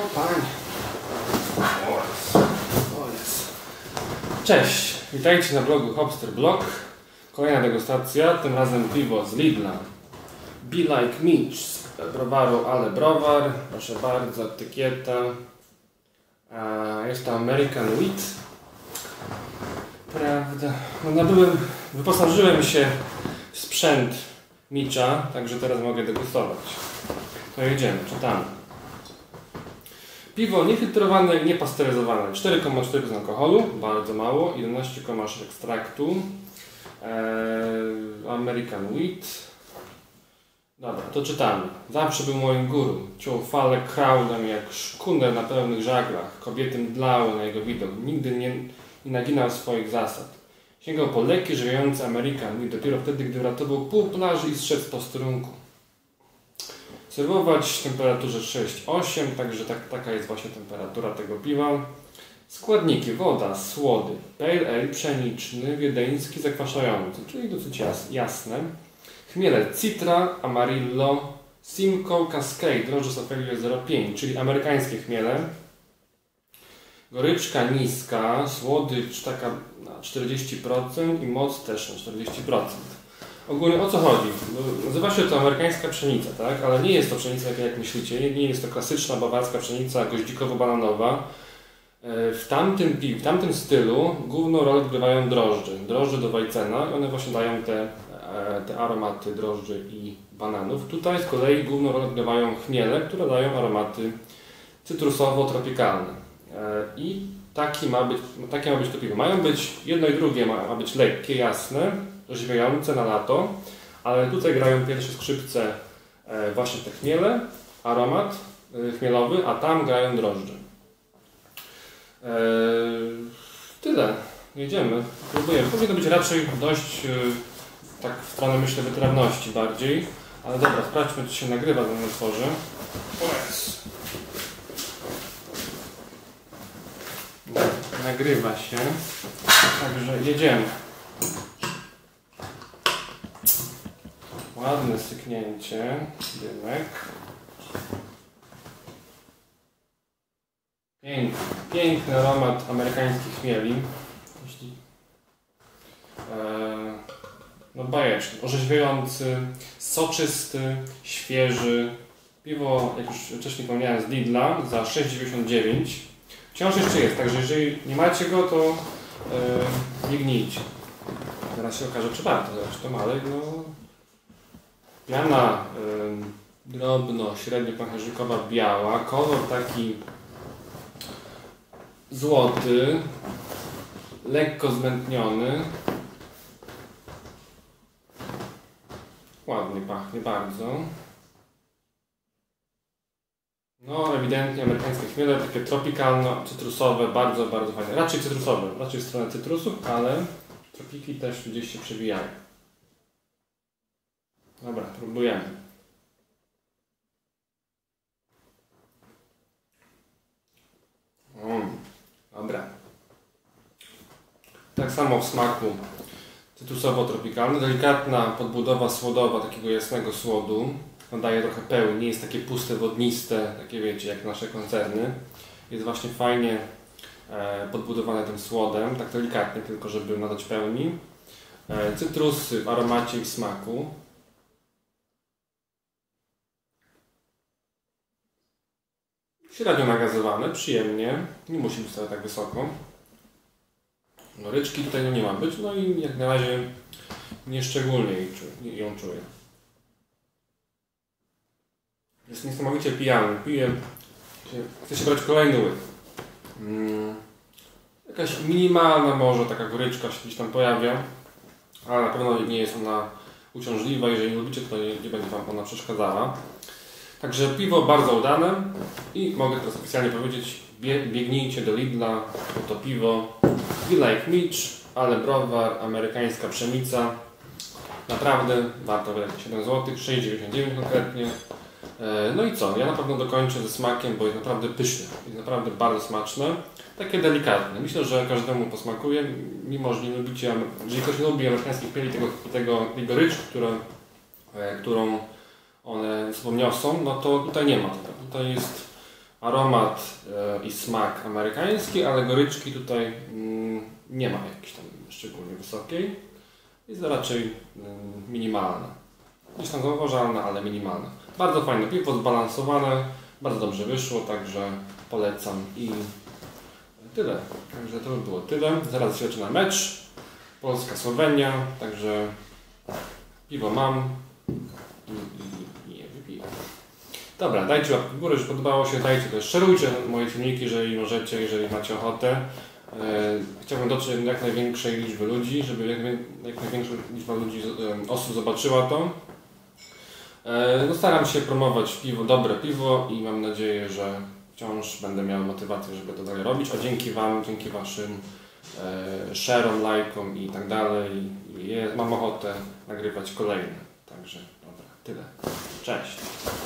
panie. O jest. Cześć, witajcie na blogu Hopster Blog. Kolejna degustacja, tym razem piwo z Lidla. Be Like Mitch z browaru Ale Browar. Proszę bardzo, etykieta. Jest to American Wheat. Prawda. No, wyposażyłem się w sprzęt Mitcha, także teraz mogę degustować. To jedziemy, czytamy. Piwo niefiltrowane i niepasteryzowane. 4,4% alkoholu, bardzo mało. 11,6 ekstraktu. American Wheat. Dobra, to czytamy. Zawsze był moim guru. Ciął falę kraulem jak szkuner na pełnych żaglach. Kobiety mdlały na jego widok. Nigdy nie naginał swoich zasad. Sięgał po lekkie, żyjące American Wheat dopiero wtedy, gdy ratował pół plaży i zszedł z posterunku. Serwować w temperaturze 6-8, także taka jest właśnie temperatura tego piwa. Składniki: woda, słody, pale ale pszeniczny, wiedeński, zakwaszający, czyli dosyć jasne. Chmiele Citra, Amarillo, Simcoe, Cascade, drożdże Safelia 0,5, czyli amerykańskie chmiele. Goryczka niska, słodycz taka na 40% i moc też na 40%. Ogólnie o co chodzi? Nazywa się to amerykańska pszenica, tak? Ale nie jest to pszenica jak myślicie, nie jest to klasyczna bawarska pszenica goździkowo-bananowa. W tamtym stylu główną rolę odgrywają drożdże. Drożdże do Weizen'a i one właśnie dają te aromaty drożdży i bananów. Tutaj z kolei główną rolę odgrywają chmiele, które dają aromaty cytrusowo-tropikalne. I takie ma być to piwo. Mają być, jedno i drugie ma być lekkie, jasne, orzeźwiające na lato, ale tutaj grają pierwsze skrzypce właśnie te chmiele, aromat chmielowy, a tam grają drożdże. Tyle. Jedziemy. Próbujemy. Powinno być raczej dość tak w stronę, myślę, wytrawności bardziej. Ale dobra, sprawdźmy, czy się nagrywa, zanim otworzę. Nagrywa się. Także jedziemy. Ładne syknięcie. Dymek. Piękny aromat amerykańskich chmieli. No bajeczny, orzeźwiający, soczysty, świeży. Piwo, jak już wcześniej wspomniałem, z Lidla za 6,99. Wciąż jeszcze jest, także jeżeli nie macie go, to biegnijcie. Teraz się okaże, czy warto zresztą, ale no... Piana drobno, średnio pęcherzykowa, biała, kolor taki złoty, lekko zmętniony. Ładnie pachnie bardzo. No ewidentnie amerykańskie chmiele, takie tropikalno-cytrusowe, bardzo, bardzo fajne. Raczej cytrusowe, raczej w stronę cytrusów, ale tropiki też gdzieś się przewijają. Dobra, próbujemy. Dobra. Tak samo w smaku cytrusowo-tropikalny. Delikatna podbudowa słodowa takiego jasnego słodu. Daje trochę pełni, nie jest takie puste, wodniste, takie wiecie, jak nasze koncerny. Jest właśnie fajnie podbudowane tym słodem, tak delikatnie tylko, żeby nadać pełni. Cytrusy w aromacie i w smaku. Średnio nagazowane, przyjemnie, nie musi być wcale tak wysoko. Goryczki tutaj nie ma być, no i jak na razie nieszczególnie ją czuję. Jest niesamowicie pijany, chce się brać kolejny łyk. Jakaś minimalna może taka goryczka się gdzieś tam pojawia, ale na pewno nie jest ona uciążliwa, jeżeli nie lubicie, to nie będzie Wam ona przeszkadzała. Także piwo bardzo udane i mogę teraz oficjalnie powiedzieć, biegnijcie do Lidla, bo to piwo Be Like Mitch, Ale Browar, amerykańska pszenica. Naprawdę warto wydać 7 zł, 6,99 konkretnie. No i co? Ja na pewno dokończę ze smakiem, bo jest naprawdę pyszne, jest naprawdę bardzo smaczne, takie delikatne. Myślę, że każdemu posmakuje, mimo że nie lubicie, jeżeli ktoś nie lubi amerykańskich chmieli, tej goryczki, którą one sobą niosą, no to tutaj nie ma tego. Tutaj jest aromat i smak amerykański, ale goryczki tutaj nie ma jakiejś tam szczególnie wysokiej. Jest raczej minimalna. Gdzieś tam zauważalna, ale minimalna. Bardzo fajne piwo, zbalansowane, bardzo dobrze wyszło, także polecam i tyle. Także to by było tyle. Zaraz się zaczyna mecz. Polska-Słowenia, także piwo mam i je wypiję. Dobra, dajcie łapkę w górę, jeżeli podobało się, dajcie też, szerujcie moje filmiki, jeżeli możecie, jeżeli macie ochotę. Chciałbym dotrzeć do jak największej liczby ludzi, żeby jak największa liczba ludzi, osób zobaczyła to. No, staram się promować piwo, dobre piwo i mam nadzieję, że wciąż będę miał motywację, żeby to dalej robić, a dzięki Wam, dzięki Waszym share'om, lajkom i tak dalej mam ochotę nagrywać kolejne. Także dobra, tyle. Cześć!